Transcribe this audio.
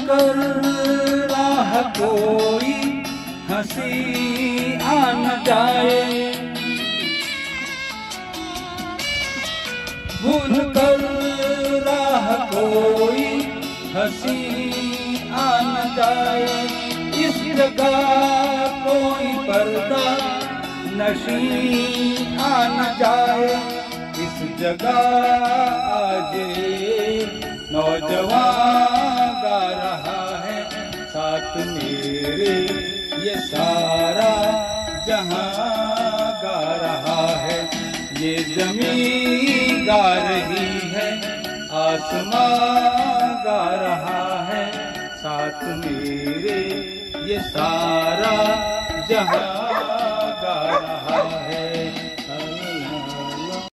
कर राह कोई हंसी आ न जाए, भूल कर राह कोई हंसी आ न जाए। इस जगह कोई पर्दा नशी आ न जाए, इस जगह आज नौजवान गा रहा है साथ मेरे, ये सारा जहां गा रहा है। ये ज़मीन गा रही है, आसमां गा रहा है साथ मेरे, ये सारा जहां